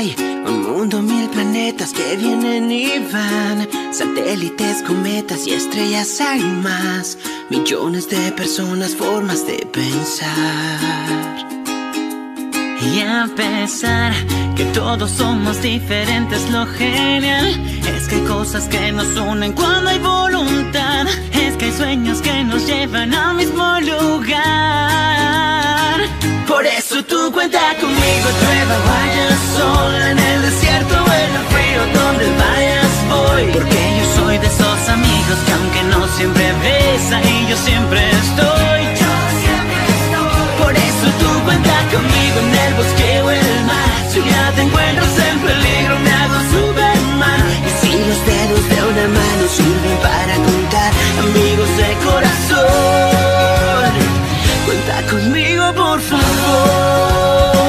Hay un mundo, mil planetas que vienen y van, satélites, cometas y estrellas hay más. Millones de personas, formas de pensar. Y a pesar que todos somos diferentes, lo genial es que hay cosas que nos unen cuando hay voluntad. Es que hay sueños que nos llevan al mismo lugar. Por eso tú cuenta conmigo, llueva, vaya sol, en el desierto o en el frío, donde vayas voy. Porque yo soy de esos amigos que aunque no siempre ves, ahí yo siempre estoy. Por eso tú cuenta conmigo en el bosque o el mar. Si un día te encuentras en peligro me hago Superman. Y si los dedos de una mano sirven para contar, amigos de corazón, cuenta conmigo por favor.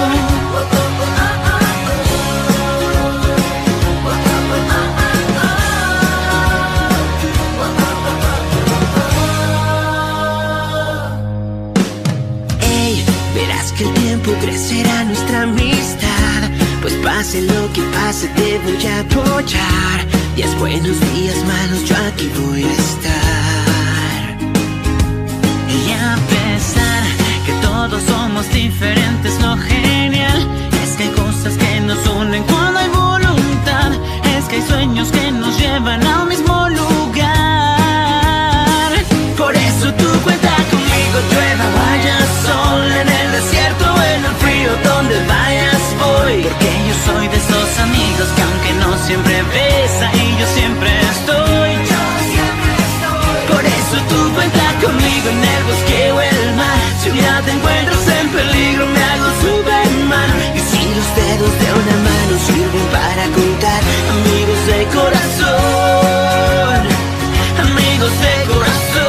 Verás que el tiempo crecerá nuestra amistad, pues pase lo que pase te voy a apoyar. Días buenos, días malos, yo aquí voy a estar. Y a pesar que todos somos diferentes, lo genial es que hay cosas que nos unen cuando hay voluntad. Es que hay sueños que nos llevan al mismo lugar. Por eso tú cuenta conmigo, llueva, vaya sol, en el desierto o en el frío, donde vayas voy. Porque yo soy de esos amigos que aunque no siempre ves, ahí yo siempre estoy. Por eso tú cuenta conmigo en el bosque o el mar. Si un día te encuentras en peligro me hago Superman. Y si los dedos de una mano sirven para contar, amigos de corazón, amigos de corazón.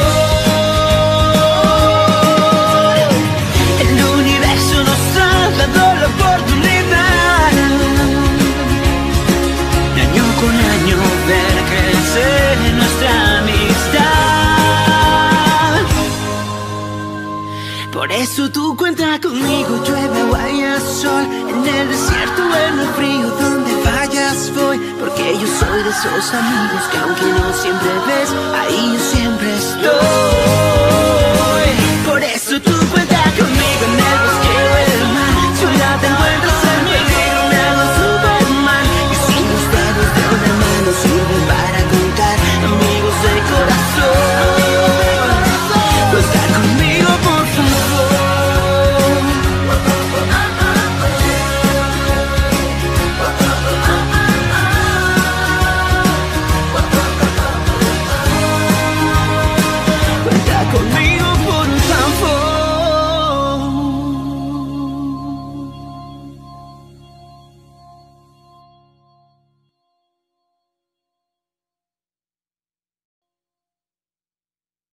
La oportunidad de año con año ver crecer nuestra amistad. Por eso tú cuenta conmigo, llueve o haya sol, en el desierto o en el frío, donde vayas voy. Porque yo soy de esos amigos que aunque no siempre ves, ahí yo siempre estoy. Por eso tú cuenta conmigo en el